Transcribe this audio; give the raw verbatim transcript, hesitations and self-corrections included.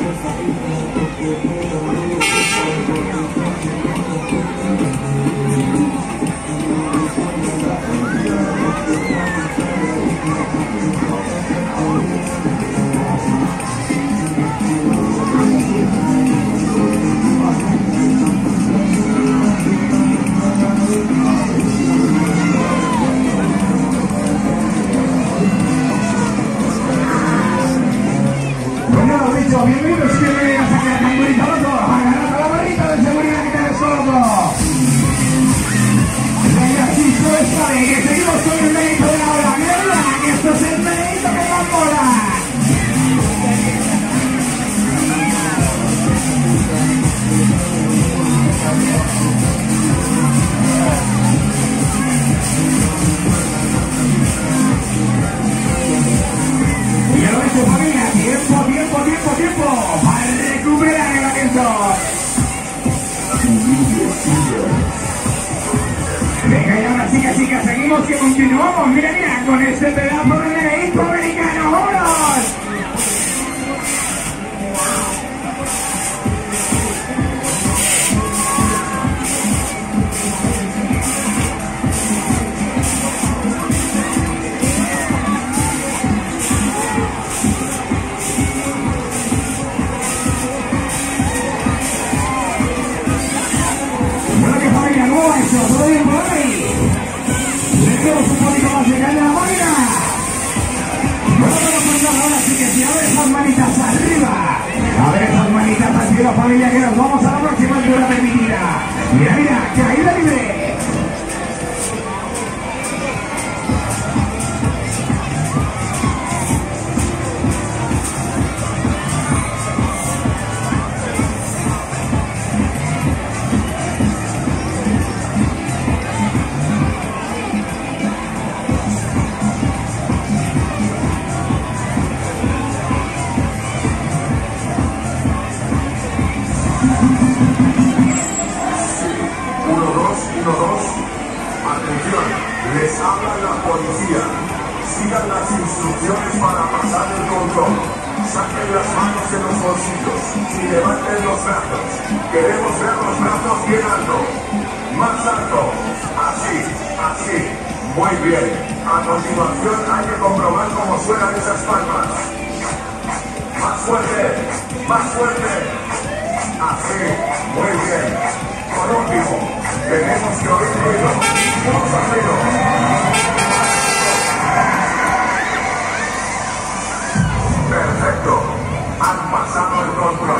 Bienvenidos y bienvenidas aquí a Cangurito Loco, a ganar la barrita de seguridad que tenés todo. Venga, sí, pues sabe que seguimos con el mérito de la hora. Mierda, que esto es el mérito que más mola. Y ya lo he hecho, familia. Tiempo, tiempo, tiempo, tiempo para recuperar el aliento. Venga, y ahora chicas, chicas, seguimos que continuamos. Mira, mira, con este pedazo de meneíto americano. ¡Vámonos! Todo bien por ahí. Le tenemos un poquito más de caña a la máquina. Bueno, vamos a ahora sí que sí, a ver esas manitas arriba. A ver esas manitas al cielo, familia, que nos vamos a la próxima altura permitida. Mira, mira, caída libre. Les habla la policía. Sigan las instrucciones para pasar el control. Saquen las manos de los bolsillos y levanten los brazos. Queremos ver los brazos bien alto. Más alto. Así, así. Muy bien. A continuación hay que comprobar cómo suenan esas palmas. Más fuerte. Más fuerte. Así. Muy bien. Por último, tenemos que oír ruido. Vamos a hacerlo. Perfecto. Han pasado el control.